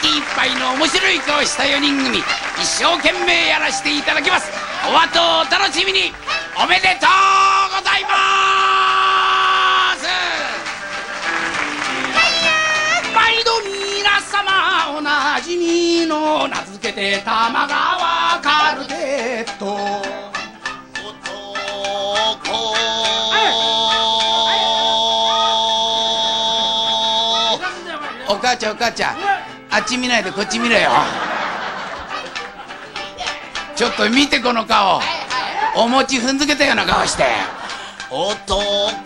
気いっぱいの面白い顔した4人組、一生懸命やらせていただきます。お後をお楽しみに。おめでとうございます。毎度皆様おなじみの名付けて玉川カルテット。お母ちゃんお母ちゃん、あっち見ないでこっち見ろよ。ちょっと見てこの顔、お餅踏んづけたような顔して。男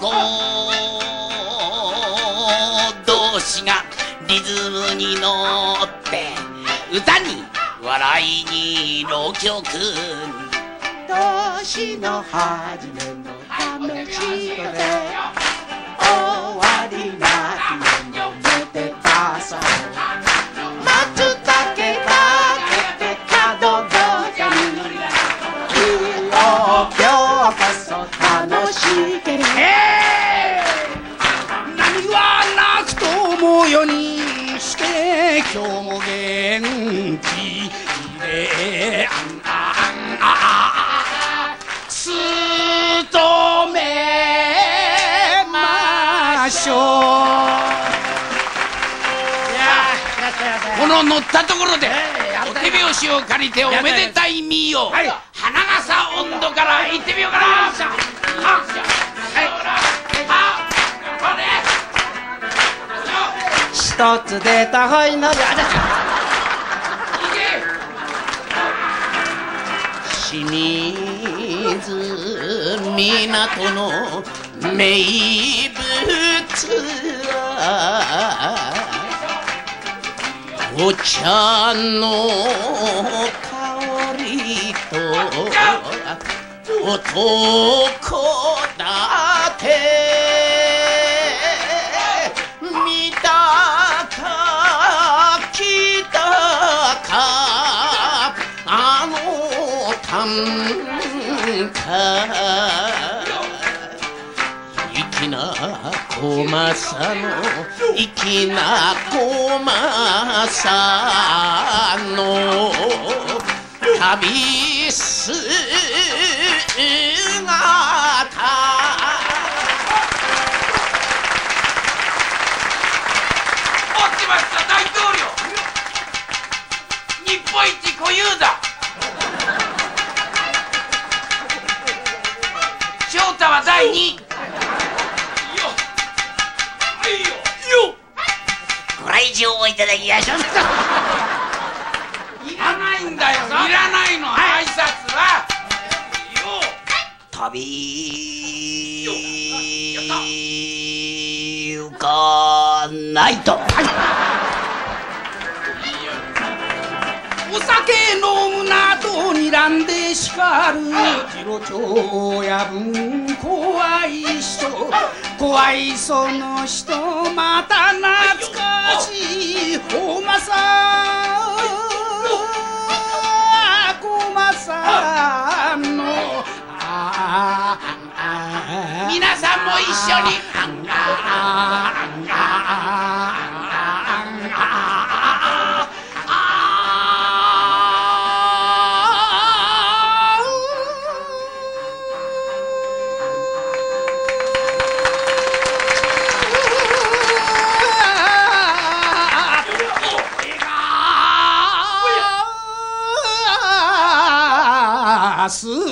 同士がリズムに乗って歌に笑いに浪曲、 年の初めの試しで終わりなき年をめでたそう。松茸かけて角どかに今日こそ楽しければ。 何はなくとも4人して今日も元気で務めましょう。この乗ったところでお手拍子を借りておめでたい民謡、花笠音頭から行ってみようかな。 一つ出たほいのじゃ。 清水港の名物はお茶の香りと男だて。見たか来たかあの短歌、粋な小政の粋な小政の旅姿。待ってました、大統領。日本一小遊三翔太は第2位。ご来場をいただきましょう。いらないんだよ、いらないの、挨拶は。旅行かないと。お酒飲むなと睨んで叱る次郎長や文怖い人、怖いその人また懐かしいおまさ小政の皆さんも一緒にする。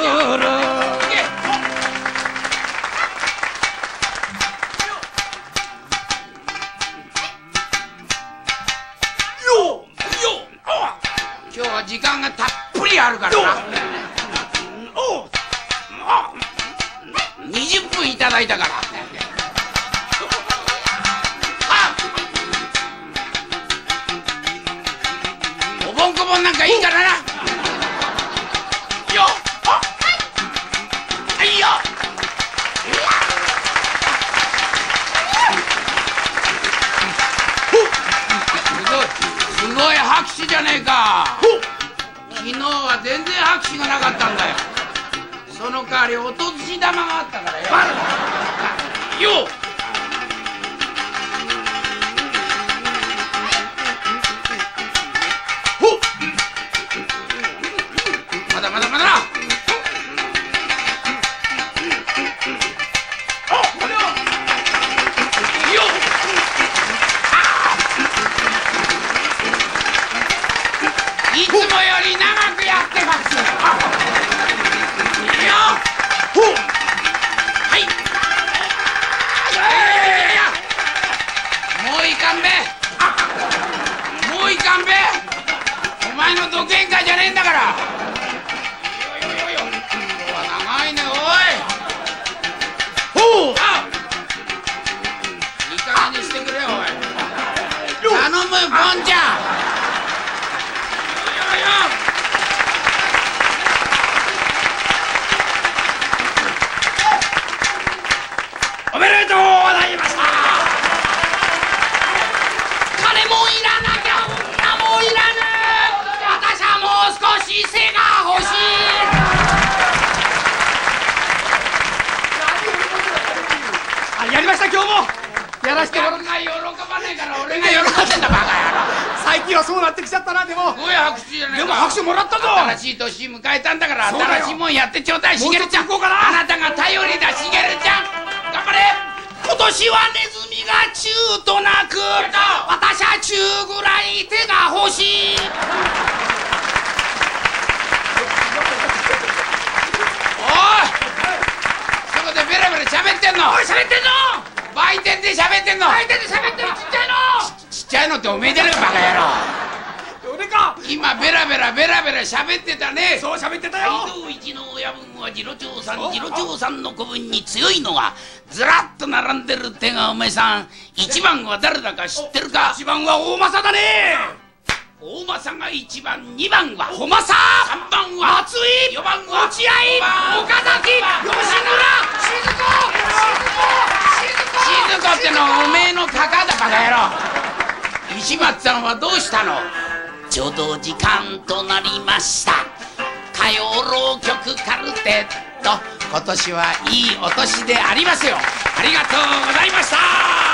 今日は時間がたっぷりあるからな。20分いただいたから。おぼんこぼんなんかいいからな。すごい拍手じゃねえか。昨日は全然拍手がなかったんだよ。その代わりおとずし玉があったからよ。 より長くやってます。いいよ。 ほう。 はい。もういかんべ。もういかんべ。お前の独演会じゃねえんだから。長いね、おい。 ほう。 いい加減にしてくれよ、おい。頼む、ボンちゃん。 おめでとうございました。 金もいらなきゃ女もいらぬ。私はもう少し背が欲しい。 やりました、今日もやらせてもらって。 俺が喜ばねえから俺が喜んでんだ、バカ野郎。 最近はそうなってきちゃったな。でもすごい拍手じゃねえか。 でも拍手もらったぞ。 新しい年迎えたんだからそうだよ新しいもんやってちょうだい。しげるちゃん、 もうちょっと行こうかな。 あなたが頼りだ。しげるちゃん頑張れ。今年はネズミが中となく、私は中ぐらい手が欲しい。おい、そこでベラベラ喋ってんの。 おい、喋ってんの。 売店で喋ってんの。 相手で喋ってるちっちゃいの。 ちっちゃいのっておめえじゃねえか、バカ野郎。 俺か。 今ベラベラ喋ってたね。 そう喋ってたよ。 街道一の親分は次郎長さん、次郎長さんの子分に強いのがずらっと並んでるってが、お前さん一番は誰だか知ってるか。 一番は大政だね。 大政が1番、2番は小政、 3番は松井、 4番は落合、岡崎、吉村、静子ってのはおめえのかかだ、バカ野郎。石松さんはどうしたの。ちょうど時間となりました。歌謡浪曲カルテット、今年はいいお年でありますよ。ありがとうございました。